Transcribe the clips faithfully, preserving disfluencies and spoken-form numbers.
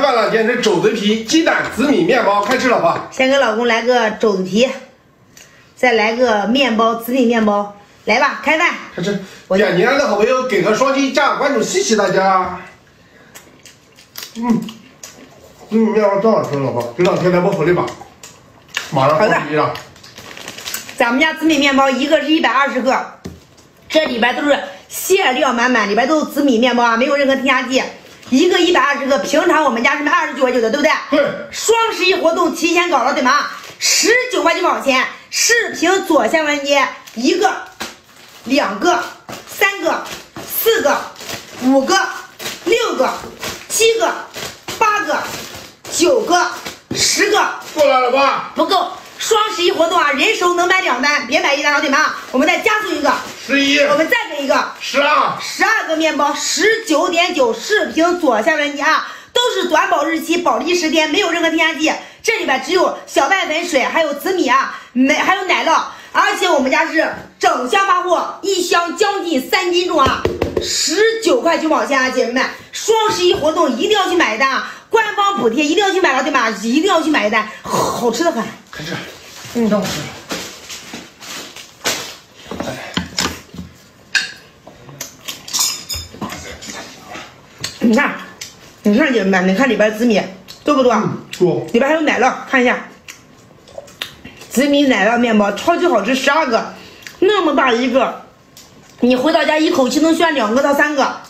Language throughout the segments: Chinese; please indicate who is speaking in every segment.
Speaker 1: 饭了，今天是肘子皮、鸡蛋、紫米面包，开吃了吧？
Speaker 2: 先给老公来个肘子皮，再来个面包，紫米面包，来吧，开饭。
Speaker 1: 开吃。点进来的好朋友给个双击，加关注，谢谢大家。嗯，紫米面包真好吃，老婆，这两天来波福利吧，马上双击了。
Speaker 2: 咱们家紫米面包一个是一百二十个，这里边都是馅料满满，里边都是紫米面包啊，没有任何添加剂。一个一百二十个，平常我们家是卖二十九块九的，对不对？
Speaker 1: 对。
Speaker 2: 双十一活动提前搞了，对吗？十九块九毛钱，视频左下链接，一个、两个、三个、四个、五个、六个、七个、八个、九个、十个。
Speaker 1: 过来了吧？
Speaker 2: 不够。双十一活动啊，人手能买两单，别买一单了，对吗？我们再加送一个
Speaker 1: 十一，
Speaker 2: 我们再给一个
Speaker 1: 十二，
Speaker 2: 十二个面包，十九点九，视频左下链接啊，都是短保日期，保利十天，没有任何添加剂。这里边只有小麦粉水，还有紫米啊，没还有奶酪，而且我们家是整箱发货，一箱将近三斤重啊，十九块九毛钱啊，姐妹们，双十一活动一定要去买单啊！官方补贴一定要去买了，对吗？一定要去买一单，好吃的很。
Speaker 1: 开吃，嗯，真好吃。
Speaker 2: 你看，你看姐妹们，你看里边紫米多不多？
Speaker 1: 嗯，多。
Speaker 2: 里边还有奶酪，看一下，紫米奶酪面包超级好吃，十二个，那么大一个，你回到家一口气能选两个到三个，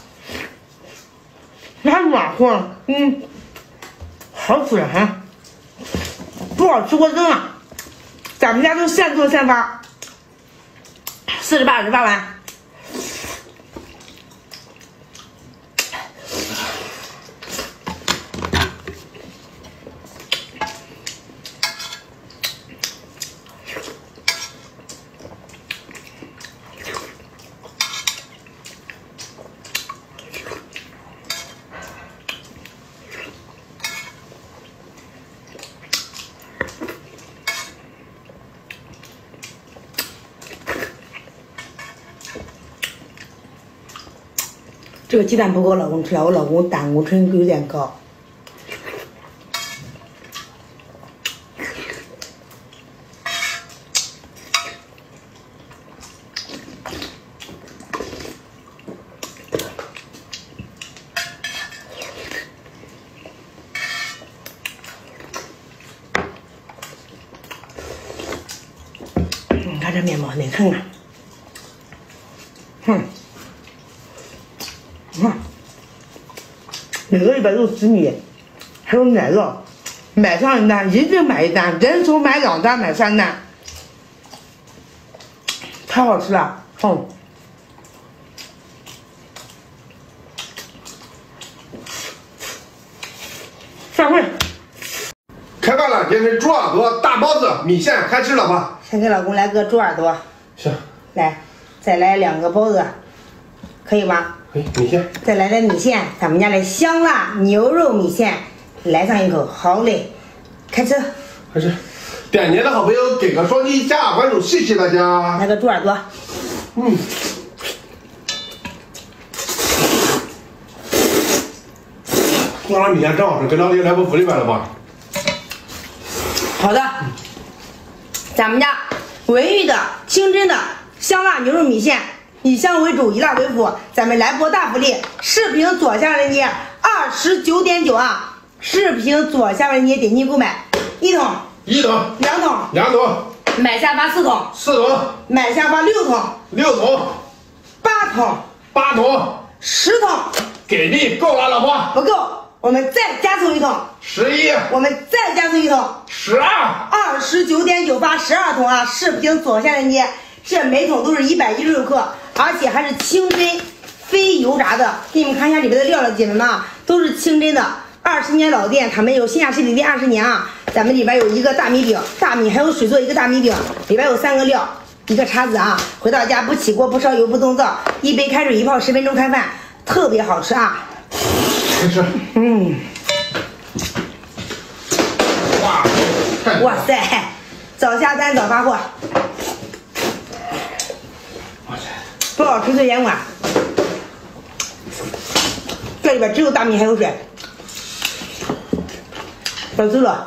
Speaker 2: 还软和，嗯，好吃哈，不好吃过扔了。咱们家都现做现发，四十八十发完。这个鸡蛋不够老公吃了，我老公胆固醇有点高。你看这面包，你看看，哼。你看，每个里边都是紫米，还有奶酪，买上一单一定买一单，人手买两单，买三单，太好吃了，嗯。上会。
Speaker 1: 开饭了，今天是猪耳朵、大包子、米线，开吃了吧？
Speaker 2: 先给老公来个猪耳朵，
Speaker 1: 行。
Speaker 2: 来，再来两个包子，可以吗？
Speaker 1: 可以，米线。
Speaker 2: 再来点米线，咱们家的香辣牛肉米线，来上一口，好嘞，开吃。
Speaker 1: 开吃。点您的好朋友给个双击，加关注，谢谢大家。
Speaker 2: 来个猪耳朵。
Speaker 1: 嗯。香辣米线真好吃，给老弟来波福利版了吧？
Speaker 2: 好的，咱们家文玉的清真的香辣牛肉米线，以香为主，以辣为辅，咱们来波大福利，视频左下链接二十九点九啊，视频左下链接点击购买，一桶，
Speaker 1: 一桶，
Speaker 2: 两桶，
Speaker 1: 两桶，
Speaker 2: 买下发四桶，
Speaker 1: 四桶，
Speaker 2: 买下发六桶，
Speaker 1: 六桶，
Speaker 2: 八桶，
Speaker 1: 八桶，
Speaker 2: 十桶，
Speaker 1: 给力，够了，老婆。
Speaker 2: 不够，我们再加送一桶，
Speaker 1: 十一，
Speaker 2: 我们再加送一桶，
Speaker 1: 十二，
Speaker 2: 二十九点九发十二桶啊！视频左下链接，这每桶都是一百一十六克，而且还是清真非油炸的。给你们看一下里面的料了，姐妹们啊，都是清真的，二十年老店，他们有线下实体店二十年啊。咱们里边有一个大米饼，大米还有水做一个大米饼，里边有三个料，一个叉子啊。回到家不起锅不烧油不动灶，一杯开水一泡十分钟开饭，特别好吃啊！
Speaker 1: 开吃。
Speaker 2: 嗯。
Speaker 1: 哇，
Speaker 2: 哇塞，早下单早发货。
Speaker 1: 哇塞，
Speaker 2: 不好吃就严管。这里边只有大米还有水。 好吃了。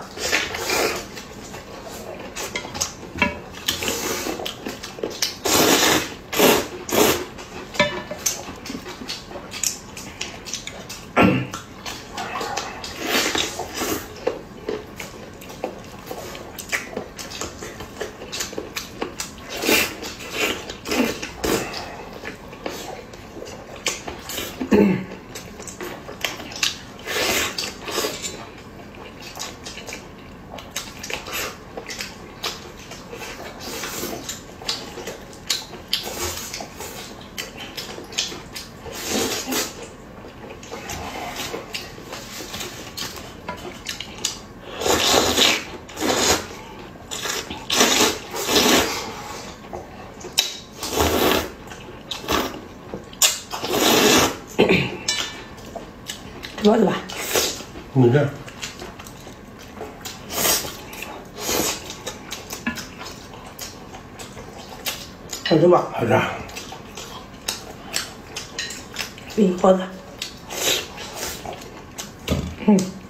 Speaker 2: 包子吧，
Speaker 1: 你这
Speaker 2: 好吃吧？
Speaker 1: 好吃。
Speaker 2: 嗯，包子，嗯。